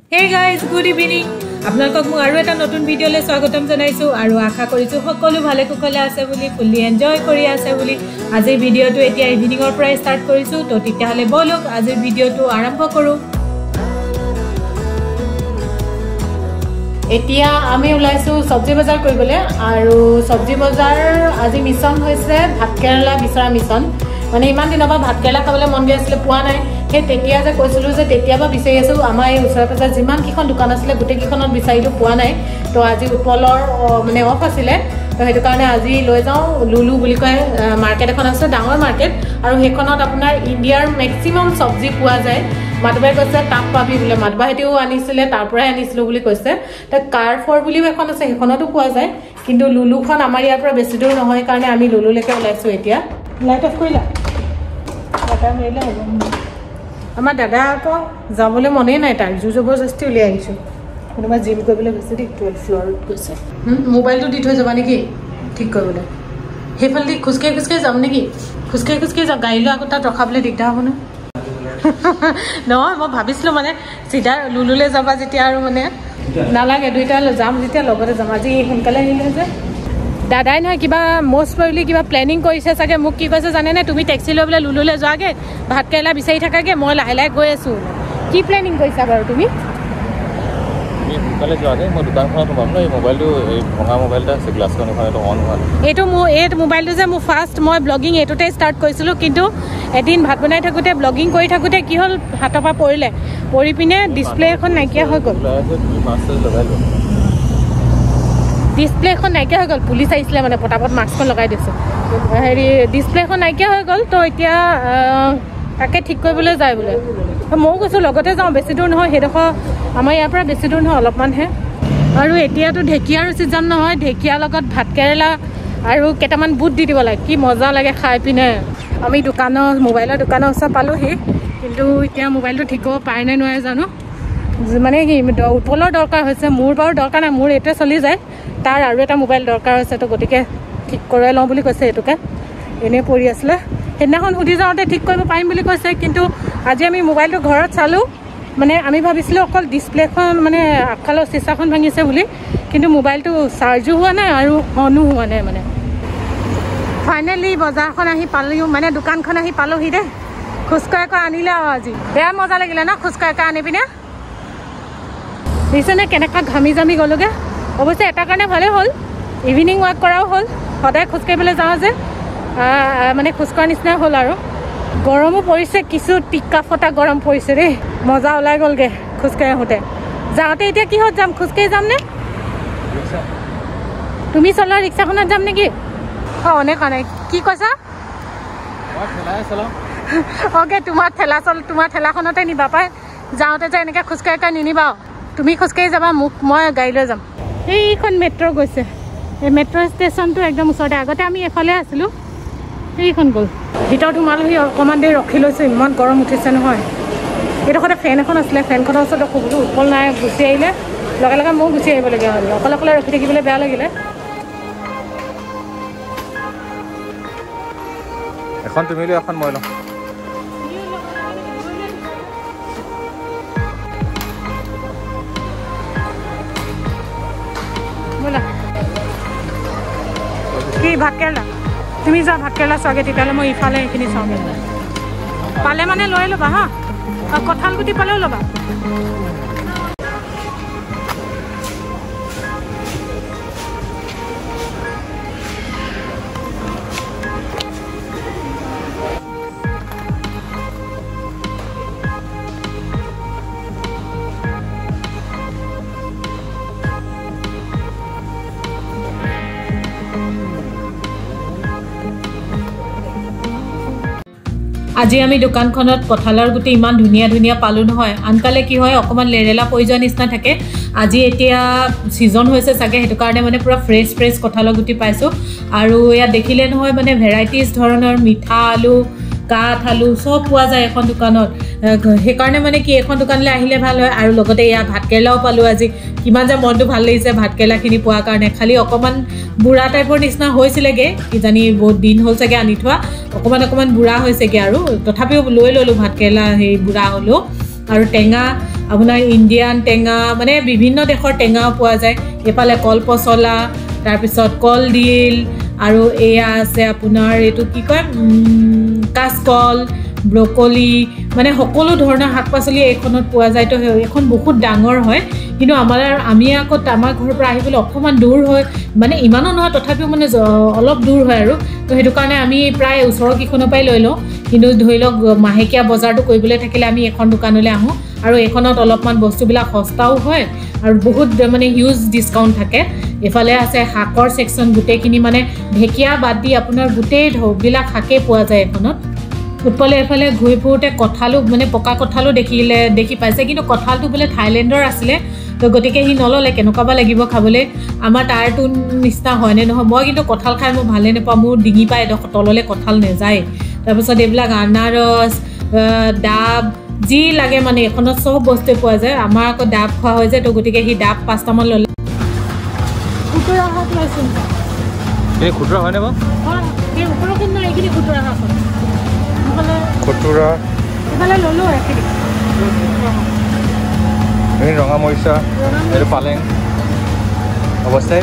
Hey guys, good evening. আপোনালোকক মই আৰু এটা নতুন ভিডিঅ'লৈ স্বাগতম জনাইছো আৰু আশা কৰিছো সকলো ভালে কুশলে আছে বুলি ফুল্লি এনজয় কৰি আছে বুলি আজি ভিডিঅ'টো এতিয়া ইভিনিংৰ পৰা ষ্টাৰ্ট কৰিছো তো তেতিয়াহলে বলক আজি ভিডিঅ'টো আৰম্ভ কৰো এতিয়া আমি ওলাইছো সবজি বজাৰ কৰিবলৈ আৰু সবজি বজাৰ আজি মিছন হৈছে ভাত কেৰেলা বিচৰা মিছন মানে ইমান দিনৰ পৰা ভাত কেৰেলা খাবলৈ মন গৈ আছিল পোৱা নাই হে তেতিয়া যে কৈছিলো যে তেতিয়াবা বিচাৰি আছো আমাৰ এই ওচৰৰ পাজৰ যিমান কিখন দোকান আছিল গোটেই কিখনত বিচাৰিলো পোৱা নাই তো আজি উৎপলৰ মানে অফ আছিল তো হেতু কাৰণে আজি লৈ যাও লুলু বুলি কয় মাৰ্কেট এখন আছে ডাঙৰ মাৰ্কেট আৰু হেখনত আপোনাৰ ইণ্ডিয়াৰ ম্যাক্সিমাম সবজি পোৱা যায় মাদবাই কৈছে তাপ পাবি বুলি মাদবা হেতিও আনিছিলে তাৰ পৰাই আনিছিল বুলি কৈছে তা কাৰফৰ বুলিও এখন আছে হেখনতো পোৱা যায় কিন্তু লুলুখন আমাৰ ইয়াৰ পৰা বেছি দূৰ নহয় কাৰণে আমি লুলুলৈকে ওলাইছো এতিয়া লাইট অফ কৰিলা এটা মেলা হ'ব আমাৰ দাদা আকৌ যাবলৈ মনে নাই তাৰ জবৰদস্তি উলিয়াই আহিছো কোনোবা জিম কৰিবলৈ গৈছে দেই 12 ফ্লৰত গৈছে মোবাইলটো দি থৈ যাবা নেকি ঠিক কৰিবলৈ হেফালদি খুচকে যাম নেকি খুচকে যাম গাড়ীলৈ আকৌ তাত ৰখাবলৈ দিগদাৰ হ'ব নহয় মই ভাবিছিলো মানে চিধা লুলুলৈ যাবা যেতিয়া আৰু মানে নালাগে দুইটা যাম যেতিয়া লগতে যাম আজি সোনকালে আহিলে যে দাদাই নহয় কিবা মোষ্ট প্ৰবলি কিবা প্লেনিং কৰিছে চাগে মোক কি কৈছে জানে নে তুমি টেক্সি লৈ বলে লুলুলৈ যোৱাগে ভাত কেৰেলা বিচাৰি থাকাগে মই লাহে লাহে গৈ আছো কি প্লেনিং কৰিছা বাৰু তুমি সোনকালে যোৱাগে মই দোকানখনত সোমাম ন এই মোবাইলটো এই ভঙা মোবাইলটা আছে গ্লাছখন এখনটো অন হোৱা এইটো মোৰ এই মোবাইলটো যে মোৰ ফাৰ্ষ্ট মই ব্লগিং এইটোতে ষ্টাৰ্ট কৰিছিলোঁ কিন্তু এদিন ভাত বনাই থাকোঁতে ব্লগিং কৰি থাকোঁতে কি হ'ল হাতৰ পৰা পৰি পিনে ডিছপ্লে এখন নাইকিয়া হৈ গ'ল ডিছপ্লে এখন নাইকিয়া হৈ গ'ল পুলিচ আহিছিলে মানে পটাপট মাস্কখন লগাই দিছে হেৰি ডিছপ্লে এখন নাইকিয়া হৈ গ'ল তো এতিয়া তাকে ঠিক কৰিবলৈ যায় বোলে ময়ো কৈছোঁ লগতে যাওঁ বেছি দূৰ নহয় সেইডোখৰ আমাৰ ইয়াৰ পৰা বেছি দূৰ নহয় অলপমানহে আৰু এতিয়াতো ঢেকীয়াৰ ছিজন নহয় ঢেকীয়াৰ লগত ভাত কেৰেলা আৰু কেইটামান বুট দি দিব লাগে কি মজা লাগে খাই পিনে আমি মোবাইলৰ দোকানৰ ওচৰত পালোহি কিন্তু এতিয়া মোবাইলটো ঠিক কৰিব পাৰে নে নোৱাৰে জানো মানে কি উৎপলৰ দৰকাৰ হৈছে মোৰ বাৰু দৰকাৰ নাই মোৰ এইটোৱে চলি যায় তাৰ আৰু এটা মোবাইল দৰকাৰ হৈছে তো গতিকে ঠিক কৰাই লওঁ বুলি কৈছে এইটোকে এনেই পৰি আছিলে সেইদিনাখন সুধি যাওঁতে ঠিক কৰিব পাৰিম বুলি কৈছে কিন্তু আজি আমি মোবাইলটো ঘৰত চালোঁ মানে আমি ভাবিছিলোঁ অকল ডিছপ্লেখন মানে আগফালৰ চিচাখন ভাঙিছে বুলি কিন্তু মোবাইলটো চাৰ্জো হোৱা নাই আৰু অনো হোৱা নাই মানে ফাইনেলি বজাৰখন আহি পালোঁ মানে দোকানখন আহি পালোহি দেই খোজকাঢ়ি আনিলে আৰু আজি বেয়া মজা লাগিলে ন খোজকাঢ়ি আনি পিনে দিছেনে কেনেকুৱা ঘামি জামি গ'লোগৈ অৱশ্যে এটা কাৰণে ভালেই হ'ল ইভিনিং ৱাক কৰাও হ'ল সদায় খোজকাঢ়িবলৈ যাওঁ যে মানে খোজকঢ়া নিচিনা হ'ল আৰু গৰমো পৰিছে কিছু টিকা ফটা গৰম পৰিছে দেই মজা ওলাই গ'লগৈ খোজকাঢ়ি আহোঁতে যাওঁতে এতিয়া কিহত যাম খোজকাঢ়ি যাম নে তুমি চলোৱা ৰিক্সাখনত যাম নেকি অঁ এনেকুৱা নাই কি কৈছা অ'কে তোমাৰ ঠেলাখনতে নিবা পাই যাওঁতে যে এনেকৈ খোজকাঢ়ি নিনিবা তুমি খোজকাঢ়ি যাবা মই গাড়ী লৈ যাম এইখন মেট্ৰ' গৈছে এই মেট্ৰ' ষ্টেচনটো একদম ওচৰতে আগতে আমি এফালে আছিলোঁ এইখন গ'ল ভিতৰত সোমালোহি অকণমান দেৰি ৰখি লৈছোঁ ইমান গৰম উঠিছে নহয় এইডোখৰতে ফেন এখন আছিলে ফেনখনৰ ওচৰত খুবলো উৎপল নাই গুচি আহিলে লগে লগে ময়ো গুচি আহিবলগীয়া হ'ল অকলে ৰখি থাকিবলৈ বেয়া লাগিলে এখন তুমি লৈ এখন মই লওঁ ব'লা কি ভাত কেৰেলা তুমি যোৱা ভাত কেৰেলা চোৱাগে তেতিয়াহ'লে মই ইফালে এইখিনি চাওঁগে পালে মানে লৈ ল'বা হা কঁঠাল গুটি পালেও ল'বা আজি আমি দোকানখনত কঁঠালৰ গুটি ইমান ধুনীয়া পালোঁ নহয় আনকালে কি হয় অকণমান লেৰেলা পৰি যোৱা নিচিনা থাকে আজি এতিয়া ছিজন হৈছে চাগে সেইটো কাৰণে মানে পুৰা ফ্ৰেছ কঁঠালৰ গুটি পাইছোঁ আৰু ইয়াত দেখিলে নহয় মানে ভেৰাইটিজ ধৰণৰ মিঠা আলু কাঠ আলু সব পোৱা যায় এখন দোকানত সেইকাৰণে মানে কি এখন দোকানলৈ আহিলে ভাল হয় আৰু লগতে ইয়াত ভাত কেৰেলাও পালোঁ আজি কিমান যে মনটো ভাল লাগিছে ভাত কেৰেলাখিনি পোৱাৰ কাৰণে খালি অকণমান বুঢ়া টাইপৰ নিচিনা হৈছিলেগে কিজানি বহুত দিন হ'ল চাগে আনি থোৱা অকণমান বুঢ়া হৈছেগে আৰু তথাপিও লৈ ল'লোঁ ভাত কেৰেলা সেই বুঢ়া হ'লেও আৰু টেঙা আপোনাৰ ইণ্ডিয়ান টেঙা মানে বিভিন্ন দেশৰ টেঙাও পোৱা যায় এফালে কলপচলা তাৰপিছত কলডিল আৰু এয়া আছে আপোনাৰ এইটো কি কয় কাচকল ব্ৰকলি মানে সকলো ধৰণৰ শাক-পাচলি এইখনত পোৱা যায় তো এখন বহুত ডাঙৰ হয় কিন্তু আমি আকৌ আমাৰ ঘৰৰ পৰা আহিবলৈ অকণমান দূৰ হয় মানে ইমানো নহয় তথাপিও মানে অলপ দূৰ হয় আৰু তো সেইটো কাৰণে আমি প্ৰায় ওচৰৰ কিখনৰ পৰাই লৈ লওঁ কিন্তু ধৰি লওক মাহেকীয়া বজাৰটো কৰিবলৈ থাকিলে আমি এখন দোকানলৈ আহোঁ আৰু এইখনত অলপমান বস্তুবিলাক সস্তাও হয় আৰু বহুত মানে হিউজ ডিছকাউণ্ট থাকে এফালে আছে শাকৰ ছেকশ্যন গোটেইখিনি মানে ঢেকীয়া বাদ দি আপোনাৰ গোটেই ঢৌবিলাক শাকেই পোৱা যায় এখনত উৎপলে এফালে ঘূৰি ফুৰোঁতে কঁঠালো মানে পকা কঁঠালো দেখি পাইছে কিন্তু কঁঠালটো বোলে থাইলেণ্ডৰ আছিলে তো গতিকে সি নল'লে কেনেকুৱা বা লাগিব খাবলৈ আমাৰ টায়াৰটো নিচিনা হয়নে নহয় মই কিন্তু কঁঠাল খাই মই ভালেই নাপাওঁ মোৰ ডিঙি পাই এডোখৰ তললৈ কঁঠাল নাযায় তাৰপিছত এইবিলাক আনাৰস ডাব যি লাগে মানে এখনত চব বস্তুৱে পোৱা যায় আমাৰ আকৌ ডাব খোৱা হয় যে তো গতিকে সি ডাব 5টামান ল'লে খুতুৰা শাক লৈছোঁ এই খুতুৰা হয়নে বাৰু এই ওপৰতে নাই এইখিনি খুতুৰা শাক খুতুৰা এইফালে ল'লোঁ এইখিনি এই ৰঙা মৰিচা এইটো পালেং অৱস্থাই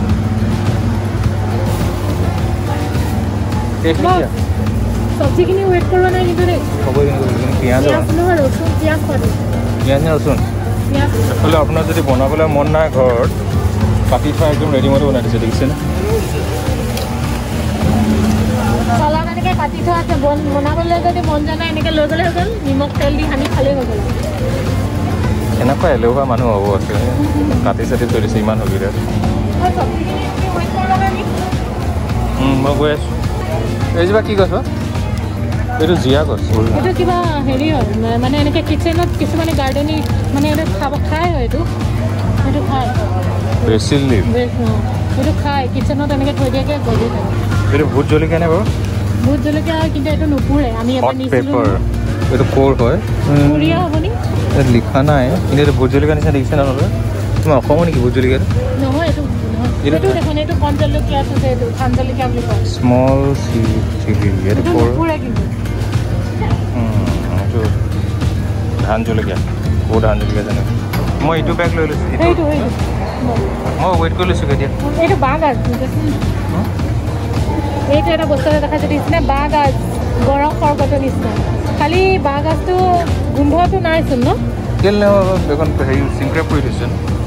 চব্জিখিনি ৱেইট কৰোৱা নাই কিন্তু দেই পিঁয়াজ নহয় ৰচুন পিঁয়াজ খোৱা পিঁয়াজ নে ৰচুন এইফালে আপোনাৰ যদি বনাবলৈ মন নাই ঘৰত কাটি থোৱা একদম ৰেডিমেডো বনাই দিছে দেখিছেনে চলা এনেকৈ কাটি থোৱা আছে বনাবলৈ যদি মন যোৱা নাই এনেকৈ লৈ গ'লে হৈ গ'ল নিমখ তেল দি সানি খালেই হৈ গ'ল এনেকুৱা এলেহুৱা মানুহ হ'ব আছে কাটি চাটি থৈ দিছে ইমান সুবিধা মই গৈ আছোঁ এইজোপা কি গছ এইটো জীয়া গছ এইটো কিবা হেৰি হয় মানে এনেকৈ কিচেনত কিছুমানে গাৰ্ডেনিং মানে এইটো খাই হয় এইটো খায় বেছিল লিভ এইটো খায় কিচেনত এনেকৈ থৈ দিয়াকৈ গজি থাকে এইটো ভোট জলকীয়া নে বাৰু ভোট জলকীয়া হয় কিন্তু এইটো নুপুৰে আমি এবাৰ নিছিলোঁ এইটো ক'ৰ হয় পুৰীয়া হ'বনি ইয়াত লিখা নাই কিন্তু এইটো ভোট জলকীয়া নিচিনা দেখিছে নহ'লে তোমাৰ অসমৰ নেকি ভোট জলকীয়াটো নহয় এইটো দেখোন এইটো কণ জলকীয়া আছে এইটো ধান জলকীয়া বুলি কয় স্মল চিলি এইটো নুপুৰে কিন্তু এইটো ধান জলকীয়া ক'ৰ ধান জলকীয়া জানো মই এইটো বেগ লৈ লৈছোঁ মই ৱেইট কৰি লৈছোঁ কেতিয়া এইটো বাঁহগাজ এইটো এটা বস্তু এটা দেখা যদি নিচিনা বাঁহগাজ গৰম সৰ্বতৰ নিচিনা খালি বাঁহগাজটো গোন্ধটো নাইচোন ন কেলে এখন হেৰি চিংক্ৰেপ কৰি থৈছে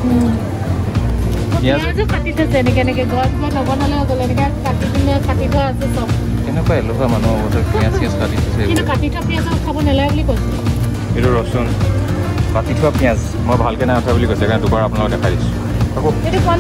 পিঁয়াজো কাটি থৈছে এনেকৈ গছ নবনালে হৈ গ'ল এনেকৈ কাটি থোৱা আছে চব এনেকুৱা এলেহুৱা মানুহ হ'ব পিঁয়াজ চিয়াজ কাটি থৈছে কিন্তু কাটি থোৱা পিঁয়াজ খাব নালাগে বুলি কৈছে এইটো ৰচুন কাটি থোৱা পিঁয়াজ মই ভালকৈ নাই উঠা বুলি কৈছে সেইকাৰণে দুবাৰ আপোনালোকক দেখাই দিছোঁ আকৌ এইটো কণ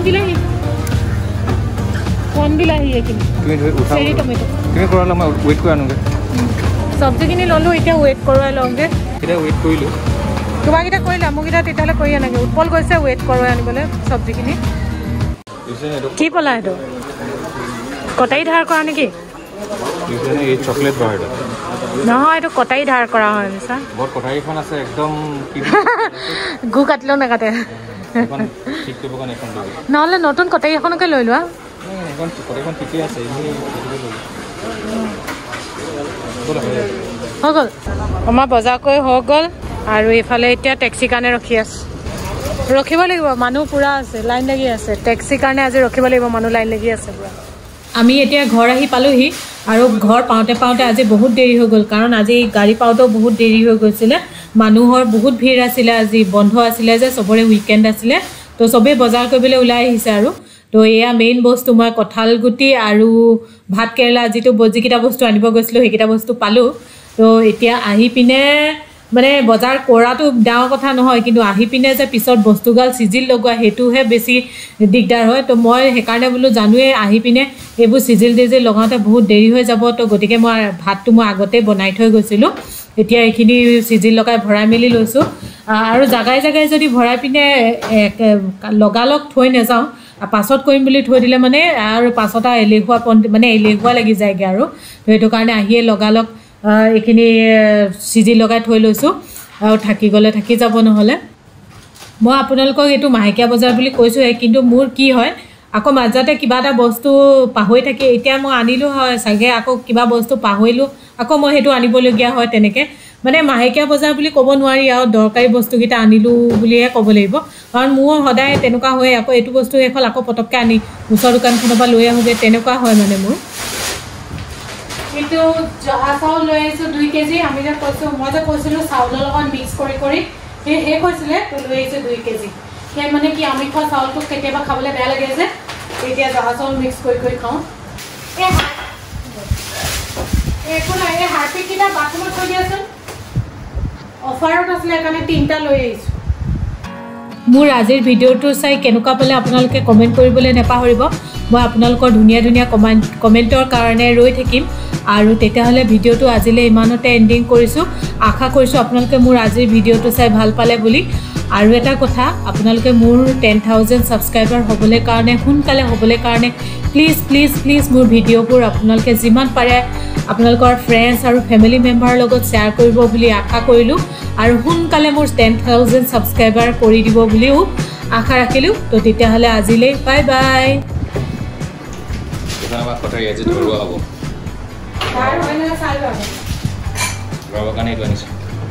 বিলাহী এইখিনি তুমি কৰালে মই ৱেইট কৰি আনোগৈ চব্জিখিনি ল'লোঁ এতিয়া ৱেইট কৰোৱাই লওঁগৈ এতিয়া ৱেইট কৰিলোঁ তোমাকেইটা কৰিলা মোককেইটা তেতিয়াহ'লে কৰি আনাগৈ উৎপল গৈছে ৱেইট কৰোৱাই আনিবলৈ চব্জিখিনি কি ক'লা এইটো কটাৰী ধাৰ কৰা নেকি চকলেট বাৰ নহয় এইটো কটাৰী ধাৰ কৰা হয় মিছা বৰ কটাৰীখন আছে একদম গু কাটিলেও নাকাটে নহ'লে নতুন কটাৰী এখনকে লৈ লোৱা হৈ গ'ল আমাৰ বজাৰ কৰি হৈ গ'ল আৰু এইফালে এতিয়া টেক্সিৰ কাৰণে ৰখি আছোঁ ৰখিব লাগিব মানুহ পূৰা আছে লাইন লাগি আছে টেক্সিৰ কাৰণে আজি ৰখিব লাগিব মানুহ লাইন লাগি আছে পূৰা আমি এতিয়া ঘৰ আহি পালোহি আৰু ঘৰ পাওঁতে আজি বহুত দেৰি হৈ গ'ল কাৰণ আজি গাড়ী পাওঁতেও বহুত দেৰি হৈ গৈছিলে মানুহৰ বহুত ভিৰ আছিলে আজি বন্ধ আছিলে যে চবৰে উইকেণ্ড আছিলে তো চবেই বজাৰ কৰিবলৈ ওলাই আহিছে আৰু তো এয়া মেইন বস্তু মই কঁঠাল গুটি আৰু ভাত কেৰেলা যিকেইটা বস্তু আনিব গৈছিলোঁ সেইকেইটা বস্তু পালোঁ তো এতিয়া আহি পিনে মানে বজাৰ কৰাটো ডাঙৰ কথা নহয় কিন্তু আহি পিনে যে পিছত বস্তুগাল চিজিল লগোৱা সেইটোহে বেছি দিগদাৰ হয় তো মই সেইকাৰণে বোলো জানোৱে আহি পিনে এইবোৰ চিজিল লগাওঁতে বহুত দেৰি হৈ যাব তো গতিকে মই ভাতটো মই আগতে বনাই থৈ গৈছিলোঁ এতিয়া এইখিনি চিজিল লগাই ভৰাই মেলি লৈছোঁ আৰু জাগাই যদি ভৰাই পিনে লগালগ থৈ নাযাওঁ পাছত কৰিম বুলি থৈ দিলে মানে আৰু পাছত এলেহুৱা লাগি যায়গৈ আৰু তো সেইটো কাৰণে আহিয়ে লগালগ এইখিনি চিজি লগাই থৈ লৈছোঁ আৰু থাকি গ'লে থাকি যাব নহ'লে মই আপোনালোকক এইটো মাহেকীয়া বজাৰ বুলি কৈছোঁহে কিন্তু মোৰ কি হয় আকৌ মাজতে কিবা এটা বস্তু পাহৰি থাকি এতিয়া মই আনিলোঁ হয় চাগে আকৌ কিবা বস্তু পাহৰিলোঁ আকৌ মই সেইটো আনিবলগীয়া হয় তেনেকৈ মানে মাহেকীয়া বজাৰ বুলি ক'ব নোৱাৰি আৰু দৰকাৰী বস্তুকেইটা আনিলোঁ বুলিহে ক'ব লাগিব কাৰণ মোৰ সদায় তেনেকুৱা হয় আকৌ এইটো বস্তু শেষ হ'ল আকৌ পটককৈ আনি ওচৰ দোকানখনৰ পৰা লৈ আহোঁগৈ তেনেকুৱা হয় মানে মোৰ কিন্তু জহা চাউল লৈ আহিছোঁ 2 কেজি আমি যে কৈছোঁ মই যে কৈছিলোঁ চাউলৰ লগত মিক্স কৰি কৰি সেই শেষ হৈছিলে তো লৈ আহিছোঁ 2 কেজি সেই মানে কি আমি খোৱা চাউলটো কেতিয়াবা খাবলৈ বেয়া লাগে যে এতিয়া জহা চাউল মিক্স কৰি কৰি খাওঁ একো নাই এই হাৰ্পিককেইটা বাথৰুমত থৈ দিয়াচোন অফাৰত আছিলে সেইকাৰণে 3টা লৈ আহিছোঁ মোৰ আজিৰ ভিডিঅ'টো চাই কেনেকুৱা পালে আপোনালোকে কমেণ্ট কৰিবলৈ নেপাহৰিব মই আপোনালোকৰ ধুনীয়া ধুনীয়া কমেণ্টৰ কাৰণে ৰৈ থাকিম আৰু তেতিয়াহ'লে ভিডিঅ'টো আজিলৈ ইমানতে এণ্ডিং কৰিছোঁ আশা কৰিছোঁ আপোনালোকে মোৰ আজিৰ ভিডিঅ'টো চাই ভাল পালে বুলি আৰু এটা কথা আপোনালোকে মোৰ 10,000 ছাবস্ক্ৰাইবাৰ হ'বলৈ কাৰণে সোনকালে হ'বলৈ কাৰণে প্লিজ প্লিজ প্লিজ মোৰ ভিডিঅ'বোৰ আপোনালোকে যিমান পাৰে আপোনালোকৰ ফ্ৰেণ্ডছ আৰু ফেমিলি মেম্বাৰৰ লগত শ্বেয়াৰ কৰিব বুলি আশা কৰিলোঁ আৰু সোনকালে মোৰ 10,000 ছাবস্ক্ৰাইবাৰ কৰি দিব বুলিও আশা ৰাখিলোঁ তো তেতিয়াহ'লে আজিলৈ বাই বাই ধন্যবাদ কথা আজি ধৰুৱা হ'ব আৰু হয় না চাই লওঁ ৰবা কাৰণে এইটো আনিছোঁ